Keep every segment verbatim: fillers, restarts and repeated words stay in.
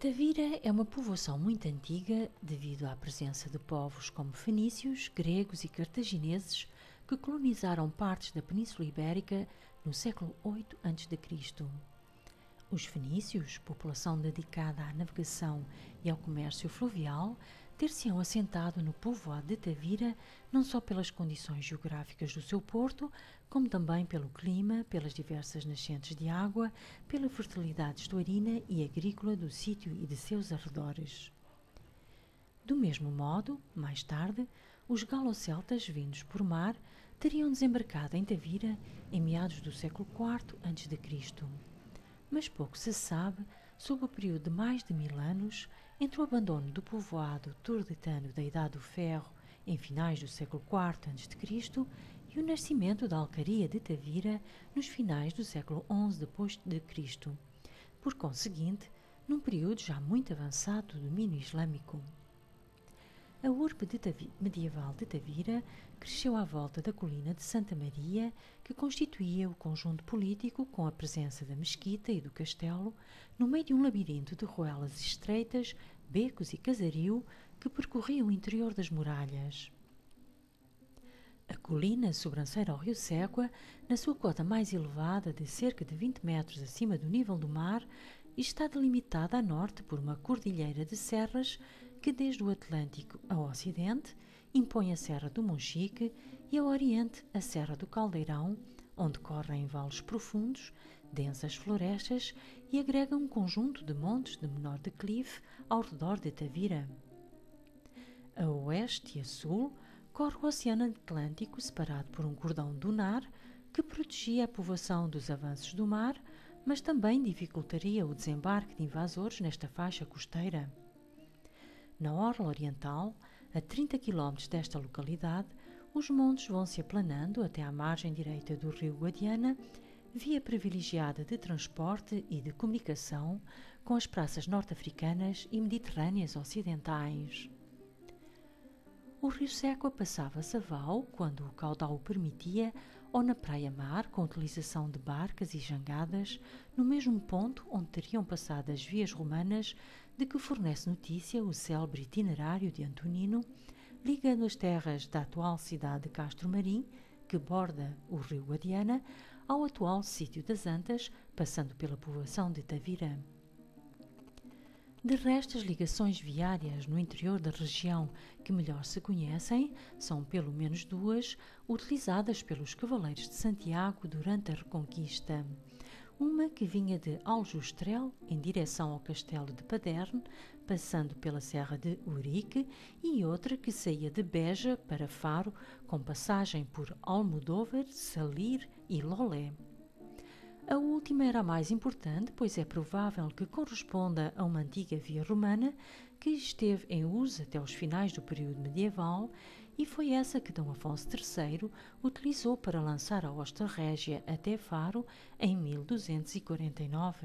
Tavira é uma povoação muito antiga devido à presença de povos como fenícios, gregos e cartagineses que colonizaram partes da Península Ibérica no século oito antes de Cristo. Os fenícios, população dedicada à navegação e ao comércio fluvial, ter-se-ão assentado no povoado de Tavira não só pelas condições geográficas do seu porto, como também pelo clima, pelas diversas nascentes de água, pela fertilidade estuarina e agrícola do sítio e de seus arredores. Do mesmo modo, mais tarde, os galo-celtas vindos por mar teriam desembarcado em Tavira em meados do século quarto antes de Cristo. Mas pouco se sabe sobre o período de mais de mil anos entre o abandono do povoado turdetano da Idade do Ferro em finais do século quarto antes de Cristo e o nascimento da alcaria de Tavira nos finais do século onze depois de Cristo, por conseguinte, num período já muito avançado do domínio islâmico. A urbe de Tavi, medieval de Tavira cresceu à volta da colina de Santa Maria, que constituía o conjunto político com a presença da mesquita e do castelo, no meio de um labirinto de ruelas estreitas, becos e casario que percorria o interior das muralhas. A colina sobranceira ao rio Ségua, na sua cota mais elevada de cerca de vinte metros acima do nível do mar, está delimitada a norte por uma cordilheira de serras que, desde o Atlântico ao ocidente, impõe a Serra do Monchique e ao oriente a Serra do Caldeirão, onde correm vales profundos, densas florestas e agrega um conjunto de montes de menor declive ao redor de Tavira. A oeste e a sul corre o Oceano Atlântico separado por um cordão dunar que protegia a povoação dos avanços do mar, mas também dificultaria o desembarque de invasores nesta faixa costeira. Na orla oriental, a trinta quilómetros desta localidade, os montes vão se aplanando até à margem direita do rio Guadiana, via privilegiada de transporte e de comunicação com as praças norte-africanas e mediterrâneas ocidentais. O rio Ségua passava a Savao, quando o caudal o permitia, ou na praia-mar, com a utilização de barcas e jangadas, no mesmo ponto onde teriam passado as vias romanas de que fornece notícia o célebre itinerário de Antonino, ligando as terras da atual cidade de Castro Marim, que borda o rio Guadiana, ao atual sítio das Antas, passando pela povoação de Tavira. De resto, as ligações viárias no interior da região que melhor se conhecem são pelo menos duas, utilizadas pelos Cavaleiros de Santiago durante a Reconquista. Uma que vinha de Aljustrel, em direção ao castelo de Paderne, passando pela Serra de Urique, e outra que saía de Beja para Faro, com passagem por Almodóvar, Salir e Lolé. A última era a mais importante, pois é provável que corresponda a uma antiga via romana que esteve em uso até os finais do período medieval e foi essa que D. Afonso terceiro utilizou para lançar a hosta régia até Faro em mil duzentos e quarenta e nove.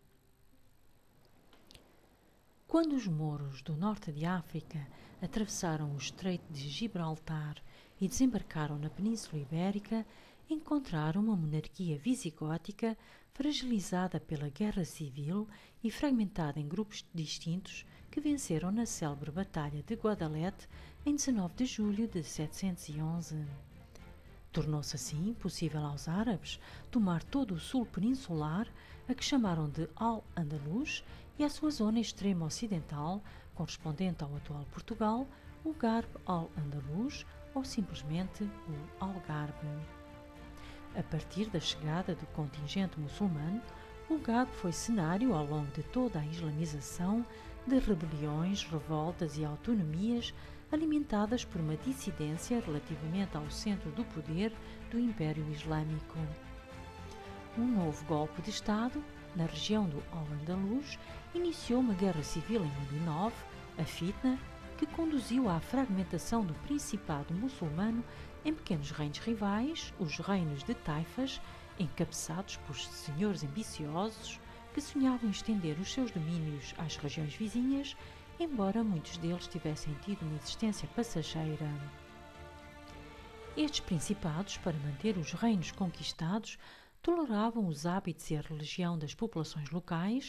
Quando os mouros do norte de África atravessaram o Estreito de Gibraltar e desembarcaram na Península Ibérica, encontraram uma monarquia visigótica fragilizada pela guerra civil e fragmentada em grupos distintos que venceram na célebre Batalha de Guadalete em dezanove de julho de setecentos e onze. Tornou-se assim possível aos árabes tomar todo o sul peninsular, a que chamaram de Al-Andalus, e a sua zona extrema ocidental, correspondente ao atual Portugal, o Garb Al-Andalus ou simplesmente o Algarve. A partir da chegada do contingente muçulmano, o Garb foi cenário, ao longo de toda a islamização, de rebeliões, revoltas e autonomias alimentadas por uma dissidência relativamente ao centro do poder do Império Islâmico. Um novo golpe de Estado, na região do Al-Andalus, iniciou uma guerra civil em mil e nove, a Fitna, que conduziu à fragmentação do Principado muçulmano em pequenos reinos rivais, os reinos de taifas, encabeçados por senhores ambiciosos que sonhavam estender os seus domínios às regiões vizinhas, embora muitos deles tivessem tido uma existência passageira. Estes principados, para manter os reinos conquistados, toleravam os hábitos e a religião das populações locais,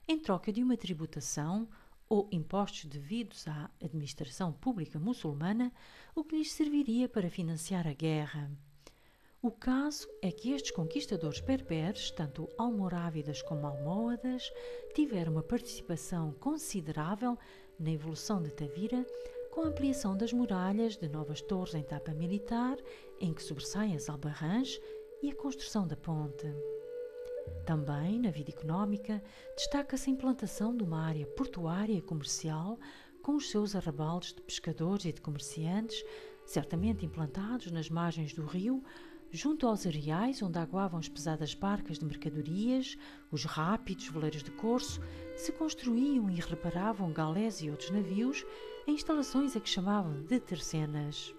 em troca de uma tributação ou impostos devidos à administração pública muçulmana, o que lhes serviria para financiar a guerra. O caso é que estes conquistadores berberes, tanto almorávidas como almohadas, tiveram uma participação considerável na evolução de Tavira, com a ampliação das muralhas, de novas torres em tapa militar, em que sobressaem as albarrãs, e a construção da ponte. Também, na vida económica, destaca-se a implantação de uma área portuária e comercial, com os seus arrabaldes de pescadores e de comerciantes, certamente implantados nas margens do rio, junto aos areais onde aguavam as pesadas barcas de mercadorias, os rápidos veleiros de corso, se construíam e reparavam galés e outros navios, em instalações a que chamavam de tercenas.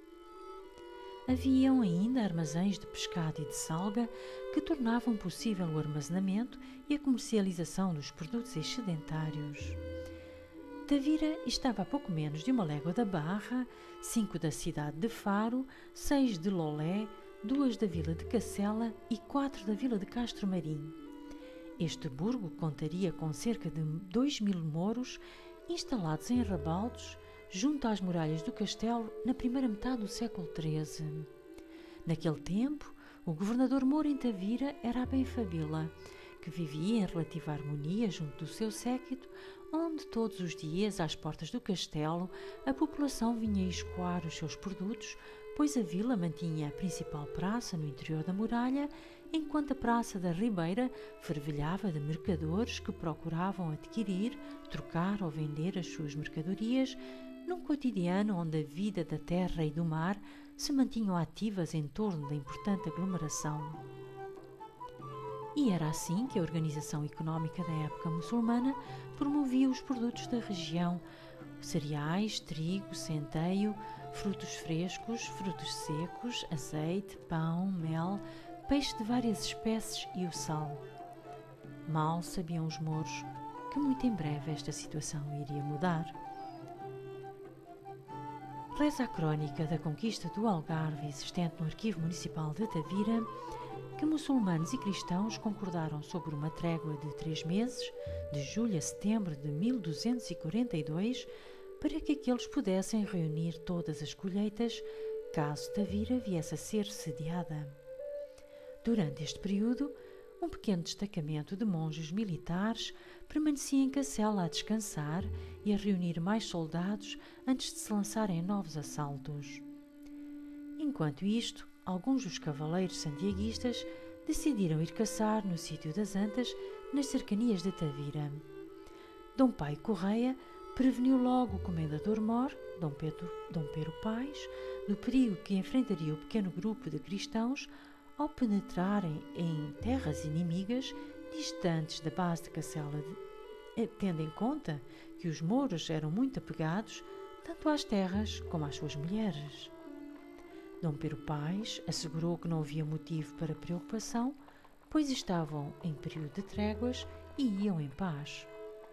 Haviam ainda armazéns de pescado e de salga que tornavam possível o armazenamento e a comercialização dos produtos excedentários. Tavira estava a pouco menos de uma légua da Barra, cinco da cidade de Faro, seis de Lolé, duas da vila de Cacela e quatro da vila de Castro Marim. Este burgo contaria com cerca de dois mil mouros instalados em arrabaldos junto às muralhas do castelo na primeira metade do século treze. Naquele tempo, o governador mouro em Tavira era Aben Fabila, que vivia em relativa harmonia junto do seu séquito, onde todos os dias, às portas do castelo, a população vinha escoar os seus produtos, pois a vila mantinha a principal praça no interior da muralha, enquanto a Praça da Ribeira fervilhava de mercadores que procuravam adquirir, trocar ou vender as suas mercadorias, num cotidiano onde a vida da terra e do mar se mantinham ativas em torno da importante aglomeração. E era assim que a organização económica da época muçulmana promovia os produtos da região: cereais, trigo, centeio, frutos frescos, frutos secos, azeite, pão, mel, peixe de várias espécies e o sal. Mal sabiam os mouros que muito em breve esta situação iria mudar. Reza a crónica da conquista do Algarve, existente no Arquivo Municipal de Tavira, que muçulmanos e cristãos concordaram sobre uma trégua de três meses, de julho a setembro de mil duzentos e quarenta e dois, para que aqueles pudessem reunir todas as colheitas, caso Tavira viesse a ser sediada. Durante este período, um pequeno destacamento de monges militares permanecia em Cacela a descansar e a reunir mais soldados antes de se lançarem em novos assaltos. Enquanto isto, alguns dos cavaleiros santiaguistas decidiram ir caçar no sítio das Antas, nas cercanias de Tavira. Dom Pai Correia preveniu logo o comendador-mor, Dom Pedro, Dom Pero Pais, do perigo que enfrentaria o pequeno grupo de cristãos ao penetrarem em terras inimigas distantes da base de Cacela, de, tendo em conta que os mouros eram muito apegados tanto às terras como às suas mulheres. Dom Pero Pais assegurou que não havia motivo para preocupação, pois estavam em período de tréguas e iam em paz.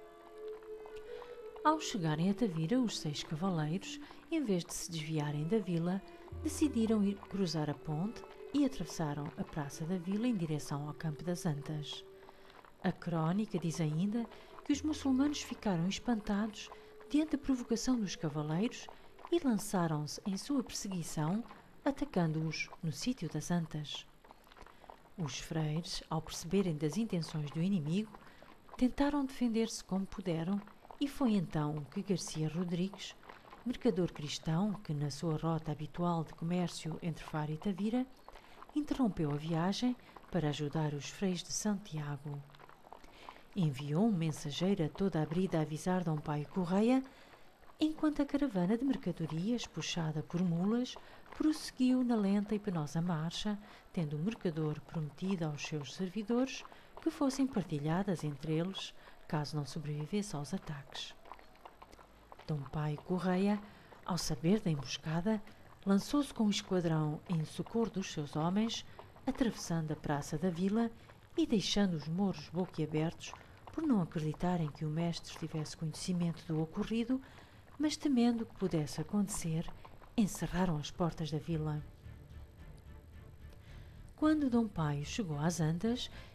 Ao chegarem a Tavira, os seis cavaleiros, em vez de se desviarem da vila, decidiram ir cruzar a ponte e atravessaram a praça da vila em direção ao Campo das Antas. A crónica diz ainda que os muçulmanos ficaram espantados diante da provocação dos cavaleiros e lançaram-se em sua perseguição, atacando-os no sítio das Antas. Os freires, ao perceberem das intenções do inimigo, tentaram defender-se como puderam, e foi então que Garcia Rodrigues, mercador cristão que, na sua rota habitual de comércio entre Faro e Tavira, interrompeu a viagem para ajudar os freis de Santiago. Enviou um mensageiro a toda a brida a avisar Dom Pai Correia, enquanto a caravana de mercadorias, puxada por mulas, prosseguiu na lenta e penosa marcha, tendo o mercador prometido aos seus servidores que fossem partilhadas entre eles, caso não sobrevivesse aos ataques. Dom Pai Correia, ao saber da emboscada, lançou-se com o esquadrão em socorro dos seus homens, atravessando a praça da vila e deixando os mouros boquiabertos por não acreditarem que o mestre tivesse conhecimento do ocorrido, mas temendo que pudesse acontecer, encerraram as portas da vila. Quando Dom Paio chegou às Antas,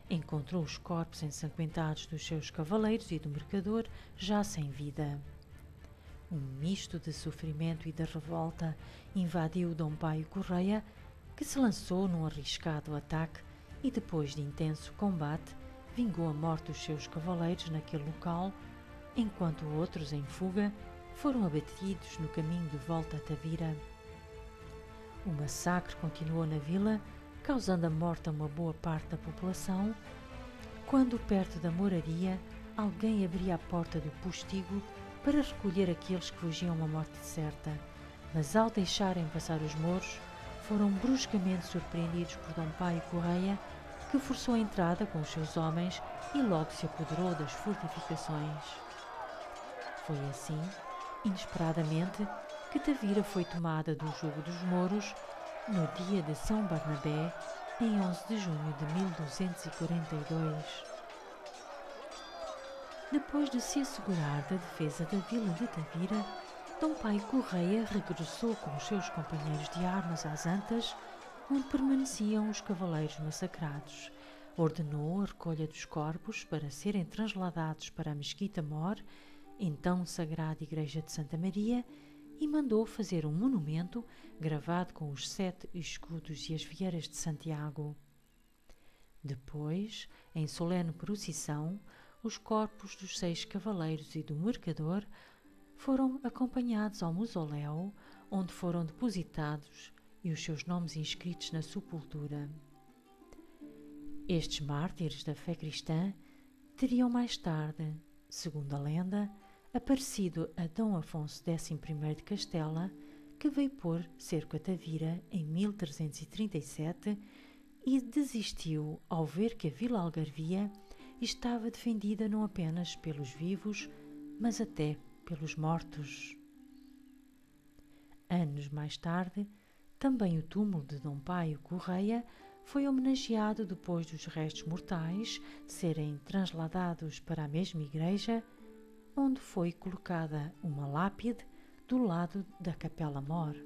encontrou os corpos ensanguentados dos seus cavaleiros e do mercador já sem vida. Um misto de sofrimento e de revolta invadiu Dom Paio Correia, que se lançou num arriscado ataque e, depois de intenso combate, vingou a morte dos seus cavaleiros naquele local, enquanto outros, em fuga, foram abatidos no caminho de volta a Tavira. O massacre continuou na vila, causando a morte a uma boa parte da população, quando, perto da moraria, alguém abria a porta do postigo para recolher aqueles que fugiam à morte certa, mas ao deixarem passar os mouros, foram bruscamente surpreendidos por Dom Paio Correia, que forçou a entrada com os seus homens e logo se apoderou das fortificações. Foi assim, inesperadamente, que Tavira foi tomada do jugo dos mouros no dia de São Barnabé, em onze de junho de mil duzentos e quarenta e dois. Depois de se assegurar da defesa da vila de Tavira, Dom Paio Correia regressou com os seus companheiros de armas às Antas, onde permaneciam os cavaleiros massacrados. Ordenou a recolha dos corpos para serem transladados para a Mesquita Mor, então sagrada Igreja de Santa Maria, e mandou fazer um monumento gravado com os sete escudos e as vieiras de Santiago. Depois, em solene procissão, os corpos dos seis cavaleiros e do mercador foram acompanhados ao mausoléu, onde foram depositados e os seus nomes inscritos na sepultura. Estes mártires da fé cristã teriam mais tarde, segundo a lenda, aparecido a Dom Afonso décimo primeiro de Castela, que veio pôr cerco a Tavira em mil trezentos e trinta e sete e desistiu ao ver que a Vila Algarvia estava defendida não apenas pelos vivos, mas até pelos mortos. Anos mais tarde, também o túmulo de Dom Paio Correia foi homenageado depois dos restos mortais serem transladados para a mesma igreja, onde foi colocada uma lápide do lado da Capela Mor.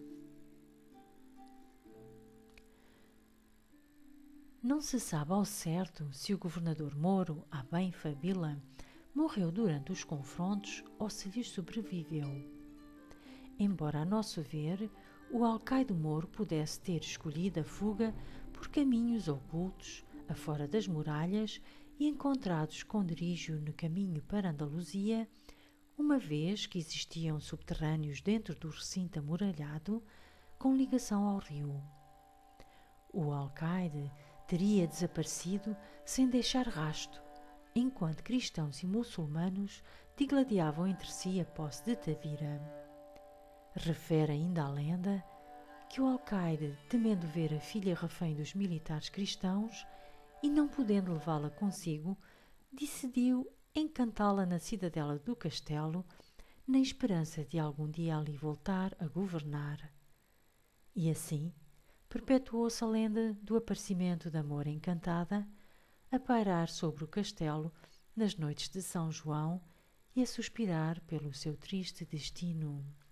Não se sabe ao certo se o governador mouro Abem Fabila morreu durante os confrontos ou se lhes sobreviveu. Embora, a nosso ver, o alcaide mouro pudesse ter escolhido a fuga por caminhos ocultos, afora das muralhas, e encontrado esconderijo no caminho para Andaluzia, uma vez que existiam subterrâneos dentro do recinto amuralhado com ligação ao rio. O alcaide teria desaparecido sem deixar rasto, enquanto cristãos e muçulmanos digladiavam entre si a posse de Tavira. Refere ainda a lenda que o alcaide, temendo ver a filha refém dos militares cristãos e não podendo levá-la consigo, decidiu encantá-la na cidadela do castelo, na esperança de algum dia ali voltar a governar. E assim perpetuou-se a lenda do aparecimento da Moura encantada, a pairar sobre o castelo nas noites de São João e a suspirar pelo seu triste destino.